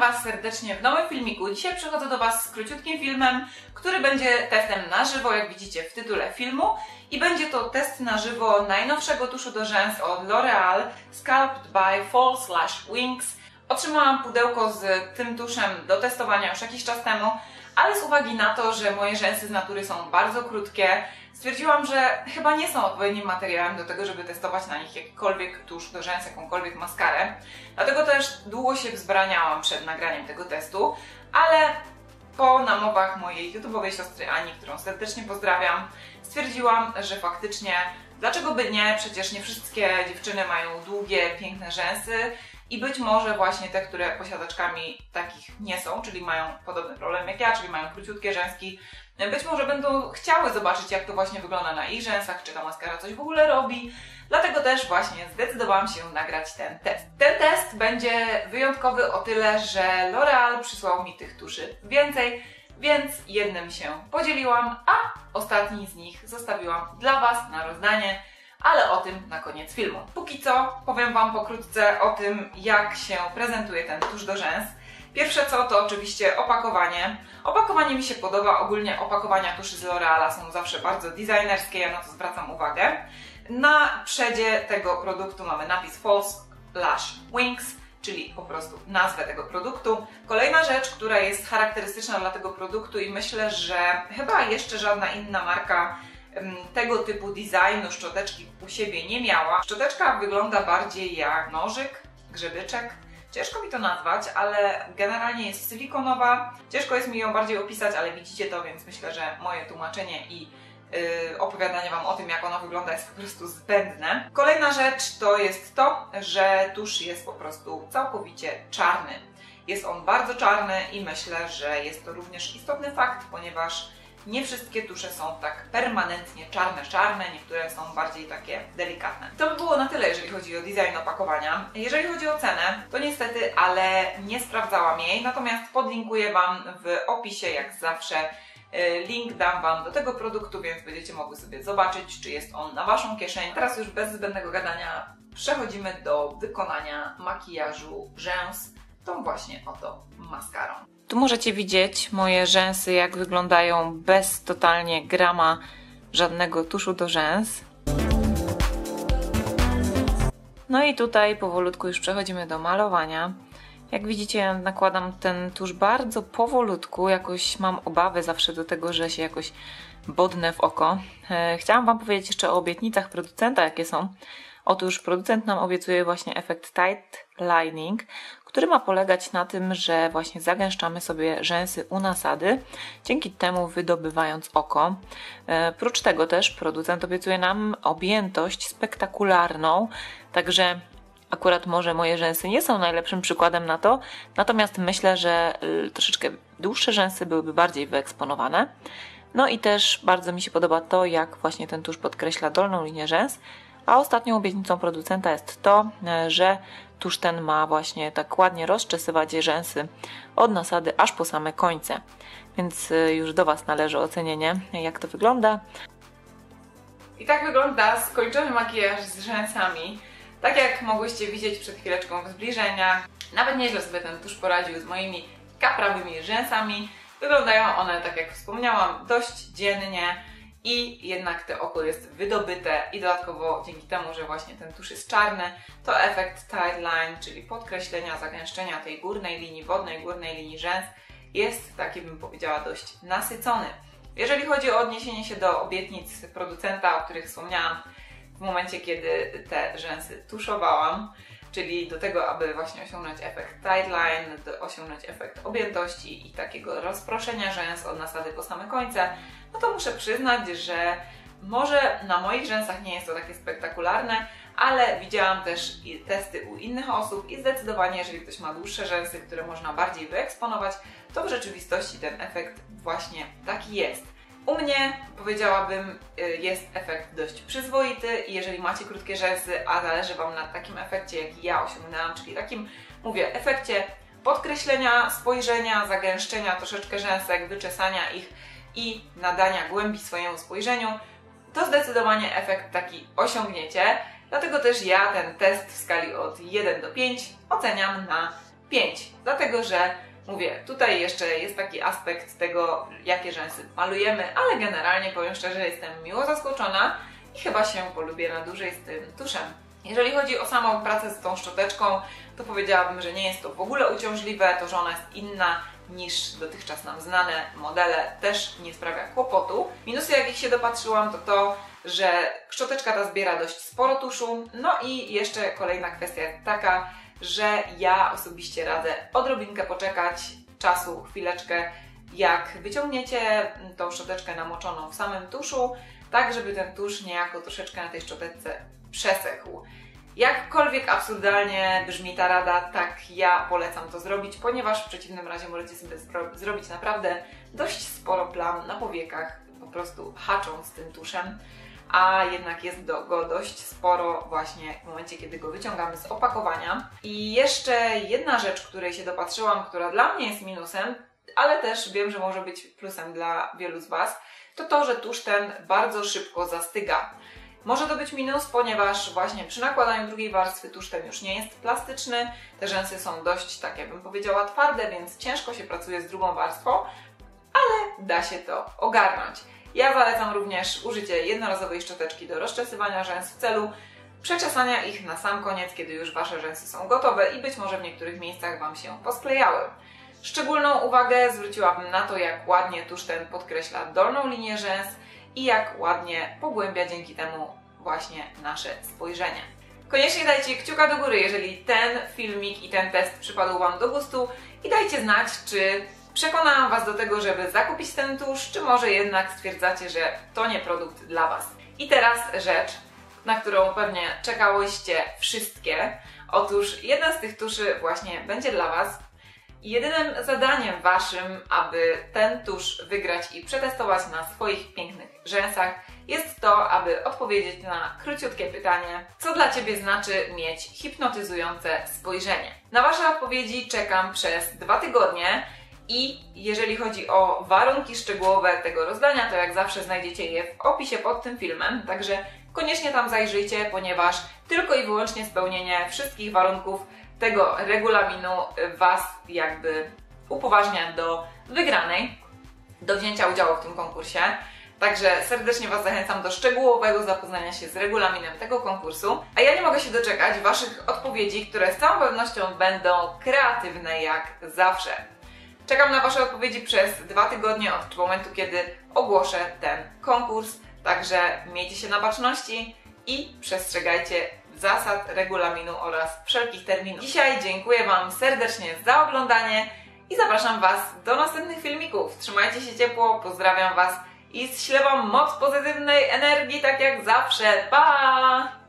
Was serdecznie w nowym filmiku. Dzisiaj przychodzę do Was z króciutkim filmem, który będzie testem na żywo, jak widzicie w tytule filmu. I będzie to test na żywo najnowszego tuszu do rzęs od L'Oreal Sculpt by Fall/Wings. Otrzymałam pudełko z tym tuszem do testowania już jakiś czas temu, ale z uwagi na to, że moje rzęsy z natury są bardzo krótkie, stwierdziłam, że chyba nie są odpowiednim materiałem do tego, żeby testować na nich jakikolwiek tusz do rzęs, jakąkolwiek maskarę. Dlatego też długo się wzbraniałam przed nagraniem tego testu, ale po namowach mojej YouTube'owej siostry Ani, którą serdecznie pozdrawiam, stwierdziłam, że faktycznie dlaczego by nie, przecież nie wszystkie dziewczyny mają długie, piękne rzęsy i być może właśnie te, które posiadaczkami takich nie są, czyli mają podobny problem jak ja, czyli mają króciutkie rzęski, być może będą chciały zobaczyć, jak to właśnie wygląda na ich rzęsach, czy ta maskara coś w ogóle robi. Dlatego też właśnie zdecydowałam się nagrać ten test. Ten test będzie wyjątkowy o tyle, że L'Oreal przysłał mi tych tuszy więcej, więc jednym się podzieliłam, a ostatni z nich zostawiłam dla Was na rozdanie, ale o tym na koniec filmu. Póki co powiem Wam pokrótce o tym, jak się prezentuje ten tusz do rzęs. Pierwsze co to oczywiście opakowanie. Opakowanie mi się podoba, ogólnie opakowania tuszy z L'Oreala są zawsze bardzo designerskie, ja na to zwracam uwagę. Na przedzie tego produktu mamy napis Fall/Wings, czyli po prostu nazwę tego produktu. Kolejna rzecz, która jest charakterystyczna dla tego produktu i myślę, że chyba jeszcze żadna inna marka tego typu designu szczoteczki u siebie nie miała. Szczoteczka wygląda bardziej jak nożyk, grzebyczek. Ciężko mi to nazwać, ale generalnie jest silikonowa. Ciężko jest mi ją bardziej opisać, ale widzicie to, więc myślę, że moje tłumaczenie i opowiadanie Wam o tym, jak ona wygląda, jest po prostu zbędne. Kolejna rzecz to jest to, że tusz jest po prostu całkowicie czarny. Jest on bardzo czarny i myślę, że jest to również istotny fakt, ponieważ nie wszystkie tusze są tak permanentnie czarne, niektóre są bardziej takie delikatne. To by było na tyle, jeżeli chodzi o design opakowania. Jeżeli chodzi o cenę, to niestety, ale nie sprawdzałam jej, natomiast podlinkuję Wam w opisie, jak zawsze. Link dam Wam do tego produktu, więc będziecie mogły sobie zobaczyć, czy jest on na Waszą kieszeń. Teraz już bez zbędnego gadania przechodzimy do wykonania makijażu rzęs tą właśnie oto maskarą. Tu możecie widzieć moje rzęsy, jak wyglądają bez totalnie grama żadnego tuszu do rzęs. No i tutaj powolutku już przechodzimy do malowania. Jak widzicie, ja nakładam ten tusz bardzo powolutku, jakoś mam obawy zawsze do tego, że się jakoś bodnę w oko. Chciałam Wam powiedzieć jeszcze o obietnicach producenta, jakie są. Otóż producent nam obiecuje właśnie efekt tight lining, który ma polegać na tym, że właśnie zagęszczamy sobie rzęsy u nasady, dzięki temu wydobywając oko. Prócz tego też producent obiecuje nam objętość spektakularną, także akurat może moje rzęsy nie są najlepszym przykładem na to, natomiast myślę, że troszeczkę dłuższe rzęsy byłyby bardziej wyeksponowane. No i też bardzo mi się podoba to, jak właśnie ten tusz podkreśla dolną linię rzęs, a ostatnią obietnicą producenta jest to, że tusz ten ma właśnie tak ładnie rozczesywać rzęsy od nasady aż po same końce. Więc już do Was należy ocenienie, jak to wygląda. I tak wygląda skończony makijaż z rzęsami. Tak jak mogłyście widzieć przed chwileczką w zbliżeniach, nawet nieźle sobie ten tusz poradził z moimi kaprawymi rzęsami. Wyglądają one, tak jak wspomniałam, dość dziennie i jednak to oko jest wydobyte i dodatkowo dzięki temu, że właśnie ten tusz jest czarny, to efekt tight line, czyli podkreślenia, zagęszczenia tej górnej linii wodnej, górnej linii rzęs jest, taki bym powiedziała, dość nasycony. Jeżeli chodzi o odniesienie się do obietnic producenta, o których wspomniałam w momencie, kiedy te rzęsy tuszowałam, czyli do tego, aby właśnie osiągnąć efekt tight line, osiągnąć efekt objętości i takiego rozproszenia rzęs od nasady po same końce, no to muszę przyznać, że może na moich rzęsach nie jest to takie spektakularne, ale widziałam też testy u innych osób i zdecydowanie, jeżeli ktoś ma dłuższe rzęsy, które można bardziej wyeksponować, to w rzeczywistości ten efekt właśnie taki jest. U mnie, powiedziałabym, jest efekt dość przyzwoity i jeżeli macie krótkie rzęsy, a zależy Wam na takim efekcie, jaki ja osiągnęłam, czyli takim, mówię, efekcie podkreślenia, spojrzenia, zagęszczenia troszeczkę rzęsek, wyczesania ich i nadania głębi swojemu spojrzeniu, to zdecydowanie efekt taki osiągniecie. Dlatego też ja ten test w skali od 1 do 5 oceniam na 5, dlatego że mówię, tutaj jeszcze jest taki aspekt tego, jakie rzęsy malujemy, ale generalnie powiem szczerze, jestem miło zaskoczona i chyba się polubię na dłużej z tym tuszem. Jeżeli chodzi o samą pracę z tą szczoteczką, to powiedziałabym, że nie jest to w ogóle uciążliwe, to, że ona jest inna niż dotychczas nam znane modele, też nie sprawia kłopotu. Minusy, jakich się dopatrzyłam, to to, że szczoteczka ta zbiera dość sporo tuszu, no i jeszcze kolejna kwestia jest taka, że ja osobiście radzę odrobinkę poczekać czasu, chwileczkę, jak wyciągniecie tą szczoteczkę namoczoną w samym tuszu, tak żeby ten tusz niejako troszeczkę na tej szczoteczce przesechł. Jakkolwiek absurdalnie brzmi ta rada, tak ja polecam to zrobić, ponieważ w przeciwnym razie możecie sobie zrobić naprawdę dość sporo plam na powiekach, po prostu hacząc tym tuszem, a jednak jest go dość sporo właśnie w momencie, kiedy go wyciągamy z opakowania. I jeszcze jedna rzecz, której się dopatrzyłam, która dla mnie jest minusem, ale też wiem, że może być plusem dla wielu z Was, to to, że tusz ten bardzo szybko zastyga. Może to być minus, ponieważ właśnie przy nakładaniu drugiej warstwy tusz ten już nie jest plastyczny, te rzęsy są dość, tak jakbym powiedziała, twarde, więc ciężko się pracuje z drugą warstwą, ale da się to ogarnąć. Ja zalecam również użycie jednorazowej szczoteczki do rozczesywania rzęs w celu przeczesania ich na sam koniec, kiedy już Wasze rzęsy są gotowe i być może w niektórych miejscach Wam się posklejały. Szczególną uwagę zwróciłabym na to, jak ładnie tusz ten podkreśla dolną linię rzęs i jak ładnie pogłębia dzięki temu właśnie nasze spojrzenie. Koniecznie dajcie kciuka do góry, jeżeli ten filmik i ten test przypadł Wam do gustu i dajcie znać, czy przekonałam Was do tego, żeby zakupić ten tusz, czy może jednak stwierdzacie, że to nie produkt dla Was. I teraz rzecz, na którą pewnie czekałyście wszystkie. Otóż jeden z tych tuszy właśnie będzie dla Was. Jedynym zadaniem Waszym, aby ten tusz wygrać i przetestować na swoich pięknych rzęsach, jest to, aby odpowiedzieć na króciutkie pytanie, co dla Ciebie znaczy mieć hipnotyzujące spojrzenie. Na Wasze odpowiedzi czekam przez 2 tygodnie i jeżeli chodzi o warunki szczegółowe tego rozdania, to jak zawsze znajdziecie je w opisie pod tym filmem, także koniecznie tam zajrzyjcie, ponieważ tylko i wyłącznie spełnienie wszystkich warunków tego regulaminu Was jakby upoważnia do wygranej, do wzięcia udziału w tym konkursie. Także serdecznie Was zachęcam do szczegółowego zapoznania się z regulaminem tego konkursu. A ja nie mogę się doczekać Waszych odpowiedzi, które z całą pewnością będą kreatywne jak zawsze. Czekam na Wasze odpowiedzi przez 2 tygodnie od momentu, kiedy ogłoszę ten konkurs. Także miejcie się na baczności i przestrzegajcie zasad regulaminu oraz wszelkich terminów. Dzisiaj dziękuję Wam serdecznie za oglądanie i zapraszam Was do następnych filmików. Trzymajcie się ciepło, pozdrawiam Was i zślę Wam moc pozytywnej energii, tak jak zawsze. Pa!